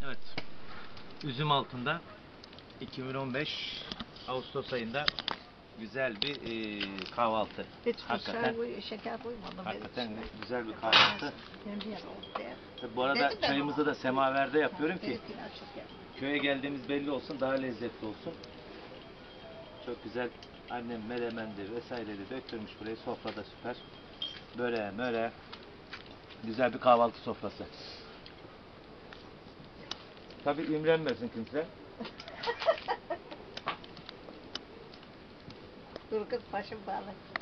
Evet. Üzüm altında 2015 Ağustos ayında güzel bir kahvaltı. Hiç Hakikaten, şeker koymadım. hakikaten güzel bir kahvaltı. Tabii bu arada Dedim ben çayımızı ona. da semaverde yapıyorum ki Benimkini açık yap. köye geldiğimiz belli olsun, daha lezzetli olsun. Çok güzel annem melemendi vesaireleri döktürmüş burayı, sofrada süper. Böyle güzel bir kahvaltı sofrası. Tabii imrenmesin kimse. Dur kız başım bağlı.